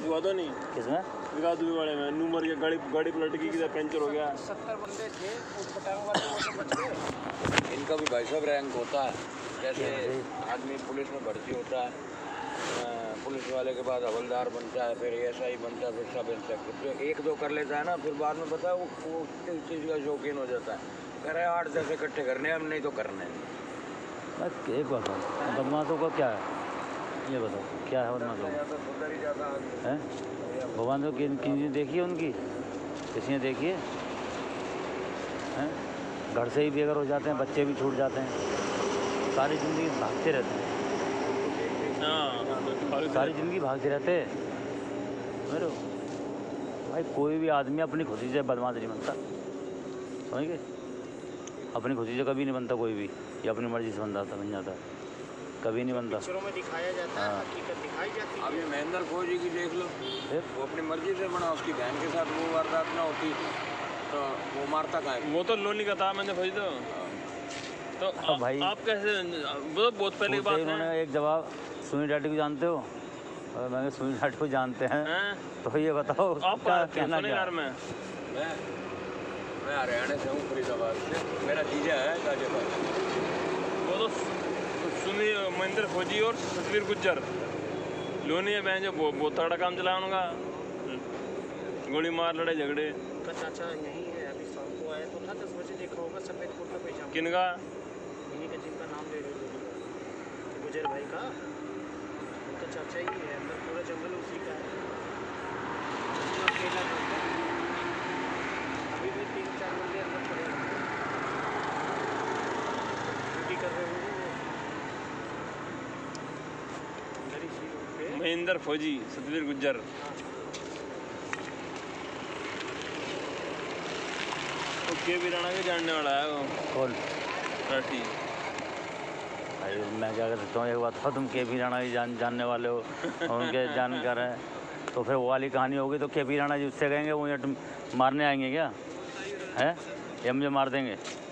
हुआ तो नहीं किसमें? विकास वाले में नूमर के गाड़ी पलट गई, किधर पंचर हो गया। 70 बंदे थे उस पटांग वाले, वो तो बच गए। इनका भी भाई साहब रैंक होता है, जैसे आदमी पुलिस में भर्ती होता है, पुलिस वाले के बाद हवलदार बनता है, फिर एएसआई बनता है, फिर सब इंस्पेक्टर। जो एक दो कर लेता है ना, फिर बाद में पता है वो किस चीज़ का शौकीन हो जाता है, कह रहे 8-10 इकट्ठे करने हम नहीं तो करने। बस एक बात है, बदमाशों का क्या है ये बताओ, क्या है बदमाशों का? हैं भगवान तो किसी देखी है उनकी? किसी ने देखी है? हैं घर से ही बेघर हो जाते हैं, बच्चे भी छूट जाते हैं, सारी ज़िंदगी भागते रहते हैं। सारी ज़िंदगी भागते रहते मेरे भाई। कोई भी आदमी अपनी खुशी से बदमाश नहीं बनता, समझ गए? अपनी खुशी से कभी नहीं बनता कोई भी, या अपनी मर्जी से बन जाता है, कभी नहीं बनता। पिक्चरों में दिखाया जाता है, हकीकत दिखाई जाती है। अभी महेंद्र फौजी की देख लो, वो अपनी मर्जी से बना, उसकी बहन के साथ वो वारदात ना होती तो वो मारता कहाँ है? वो तो लोनी का था महेंद्र फौजी तो भाई आप कैसे, वो बहुत पहले की बात है। उन्होंने एक जवाब, सुनी डैडी को जानते हो? और मैं सुनी डैडी को जानते हैं तो ये बताओ आपका कहना क्या? मैं हरियाणा से हूँ, फरीदाबाद से, मेरा जीजा है गाजियाबाद। वो तो सुनी महेंद्र फौजी और सतवीर गुज्जर लोनी है बहन, जो बहुत तगड़ा काम चलाया उनका, गोली मार लड़े झगड़े। उनका चाचा यही है, अभी शाम को आया तो ना 10 बजे देखा होगा, सफेद कुर्ता पैजामा। किनका? इन्हीं का जिनका नाम ले रहे हो, गुजर भाई का, उनका चाचा ही है, अंदर पूरा जंगल उसी का है। अकेला रहता है, अभी भी 3-4 बंदे अंदर पड़े हैं, ड्यूटी कर रहे होंगे वो अंदर ही सी रोड पे। महेंद्र फौजी सतवीर गुज्जर। वो के भी राणा के जानने वाला है वो। कौन? राठी। भाई मैं क्या कर सकता हूँ, एक बात था, तुम के पी राणा की जानने वाले हो और उनके जानकार हैं, तो फिर वो वाली कहानी होगी तो के पी राणा जी उससे कहेंगे वो मारने आएंगे क्या है, या मुझे मार देंगे?